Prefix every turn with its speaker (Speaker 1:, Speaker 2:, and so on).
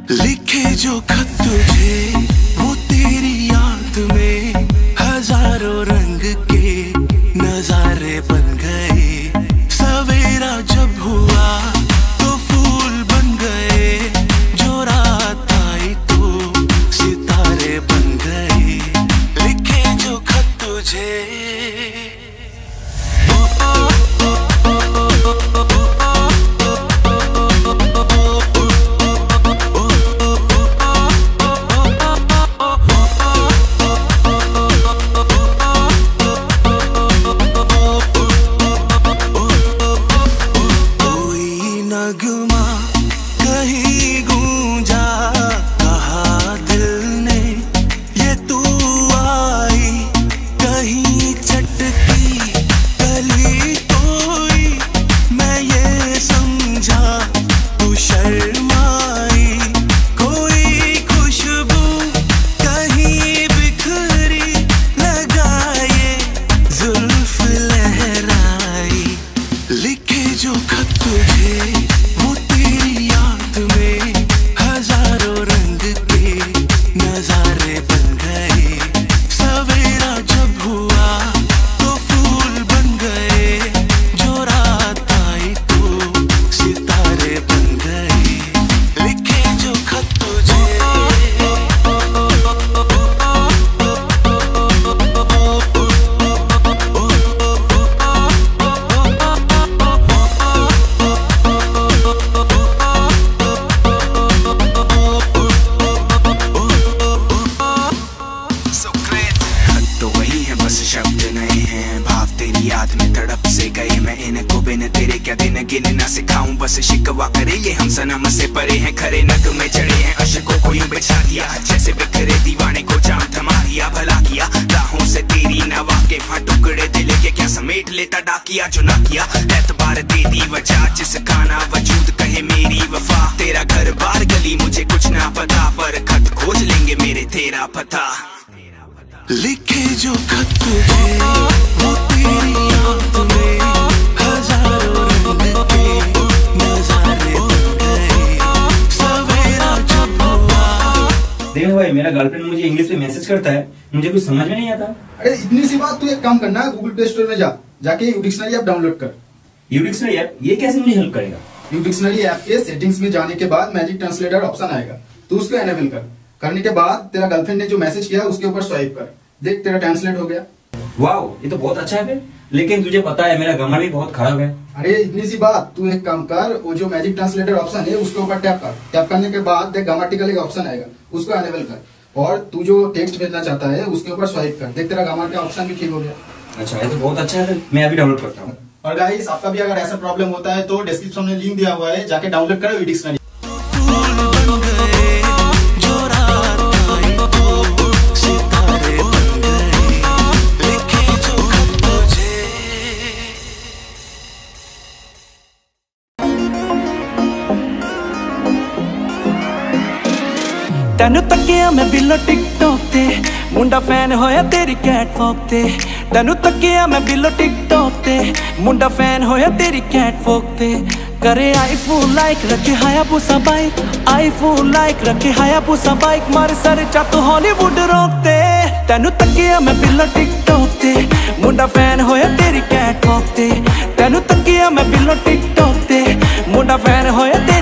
Speaker 1: लिखे जो खत तुझे वो तेरी याद में हजारों रंग के नजारे बन गए। सवेरा जब हुआ तो फूल बन गए, जो रात आई तो सितारे बन गए। लिखे जो खत तुझे गिनना सिखाऊं बस शिकवा करे ये हम सनम से परे हैं, खरे नग में चढ़े हैं अशकों को यूं बिछा दिया जैसे बिखरे दीवाने को जाम थमा दिया। भला किया राहों से तेरी नवा के वहाँ टुकड़े दिल के क्या समेट लेता डाकिया जो ना किया। एतबार दे दी वजह जिसका ना वजूद कहे मेरी वफा। तेरा घर बार गली मुझे कुछ ना पता, पर खत खोज लेंगे मेरे तेरा पता। लिखे जो खत तुझे वो तेरी याद में हजारों रंग के नजारे बन गए। सवेरा जब हुआ।
Speaker 2: देखो भाई, मेरा गर्लफ्रेंड मुझे इंग्लिश में मैसेज करता है, मुझे कुछ समझ में नहीं आता।
Speaker 3: अरे इतनी सी बात, तू एक काम करना, गूगल प्ले स्टोर में जाके यू डिक्शनरी ऐप डाउनलोड कर।
Speaker 2: यू डिक्शनरी ऐप ये कैसे मुझे हेल्प करेगा?
Speaker 3: यू डिक्शनरी ऐप के सेटिंग्स में जाने के बाद मैजिक ट्रांसलेटर ऑप्शन आएगा, तू उसको एनेबल कर। करने के बाद तेरा गर्लफ्रेंड ने जो मैसेज किया उसके ऊपर स्वाइप कर, देख तेरा ट्रांसलेट हो गया।
Speaker 2: वाओ, ये तो बहुत अच्छा है फिर। लेकिन तुझे पता है मेरा ग्रामर भी बहुत खराब है।
Speaker 3: अरे इतनी सी बात, तू एक काम कर, वो जो मैजिक ट्रांसलेटर ऑप्शन है उसके ऊपर टैप कर। टैप करने के बाद देख ग्रामेटिकल एक ऑप्शन आएगा, उसको एनेबल कर और तू जो टेक्स्ट भेजना चाहता है उसके ऊपर स्वाइप कर, देख तेरा ग्रामर का ऑप्शन भी ठीक हो गया।
Speaker 2: अच्छा, ये तो बहुत अच्छा है, मैं अभी डाउनलोड करता हूँ।
Speaker 3: और गाइस, आपका भी अगर ऐसा प्रॉब्लम होता है तो डिस्क्रिप्शन में लिंक दिया हुआ है, जाके डाउनलोड करो यू डिक्शनरी।
Speaker 4: तेनू तकिया मैं बिलो टिकटॉक ते, मुंडा फैन होया तेरी कैटवॉक ते। तेनू तकिया मैं बिलो टिकटॉक ते, मुंडा फैन होया तेरी कैटवॉक ते। करे आईफोन लाइक रखे हायाबुसा बाइक, आईफोन लाइक रखे हायाबुसा बाइक। मारे सर चत हॉलीवुड रोकते। तेनू तकिया मैं बिलो टिकटॉक ते, मुंडा फैन होया तेरी कैटवॉक ते। तेनू तकिया मैं बिलो टिकटॉक ते, मुंडा फैन होया